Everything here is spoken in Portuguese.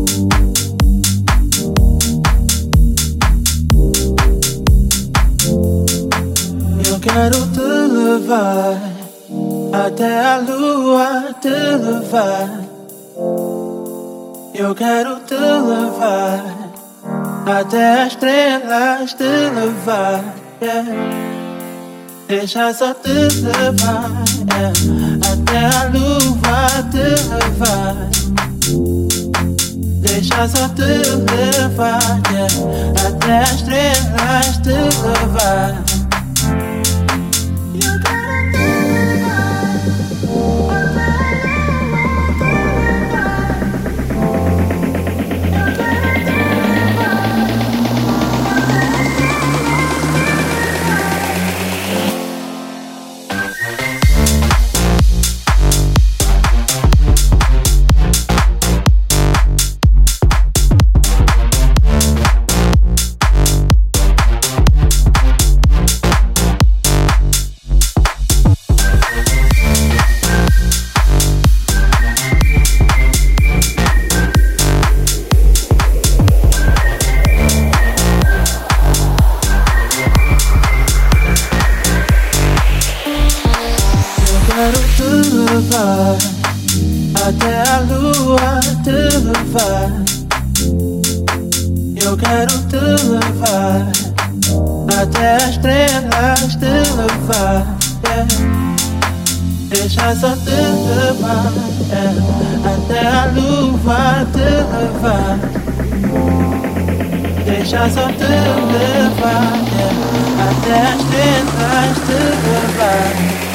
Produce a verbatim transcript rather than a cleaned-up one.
Eu quero te levar até a lua, te levar. Eu quero te levar até as estrelas, te levar, yeah. Deixa só te levar, yeah. Até a lua te levar. Deixa só te levar, yeah. Até as estrelas te levar. Até a lua te levar. Eu quero te levar até as estrelas te levar, yeah. Deixa só te levar, yeah. Até a lua te levar. Deixa só te levar, yeah. Até as estrelas te levar.